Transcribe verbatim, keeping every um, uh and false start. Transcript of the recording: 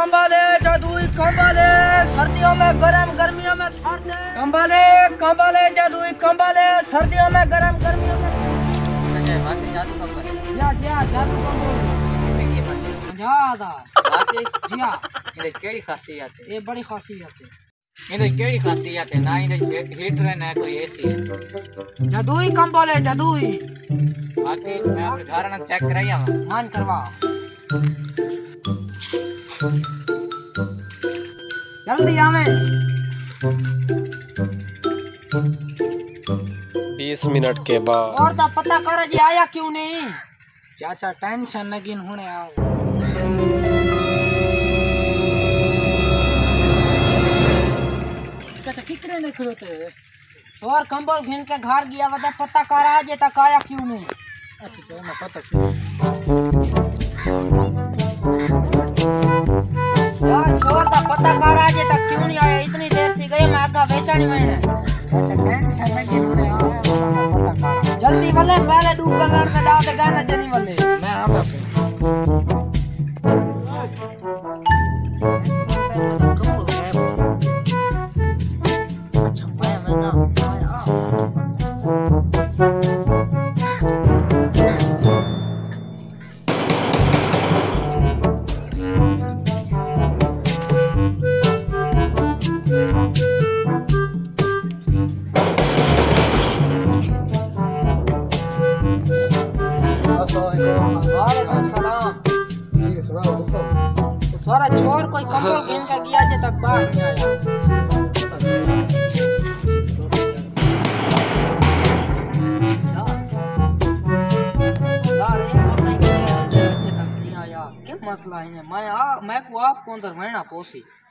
कंबले जादुई कंबले सर्दियों में गरम गर्मियों में सर्द कंबले कंबले जादुई कंबले सर्दियों में गरम गर्मियों में अच्छा बाकी जादू कंबल जा जा जादू कंबल कितने की बात ज्यादा बाकी जी हां ये केड़ी खासियत है ये बड़ी खासियत है ये केड़ी खासियत है ना ये हीटर है ना कोई एसी है जादुई कंबल है जादुई बाकी मैं अपने घर ना चेक कराया मान करवा जल्दी आवे बीस मिनट के बाद और तो पता कर जी आया क्यों नहीं चाचा टेंशन लगिन होने आओ चाचा कितने नहीं खड़ोते और कंबल घेन के घर गया वदा पता कर आ जे तक आया क्यों नहीं अच्छा चलो मैं पता क्यों यार छोड़ दा पता कर आ जे तक क्यों नहीं आया इतनी देर से गए मैं आगा बेचानी में चाचा टेंशन लगिन होने आओ पता कर जल्दी वाले पहले डूब गलड़ में डाल दे गाना जनी वाले मैं आ पे अच्छा मैं मैं ना वालेकुम सलाम जी सुनाओ हुक्म थोड़ा छोर कोई कंबल घेन के गया जे तक बाहर नहीं आया यार ये पता ही नहीं है जे तक नहीं आया क्या मसला है मैं आ मैं को आप कौन तर रहना पोसी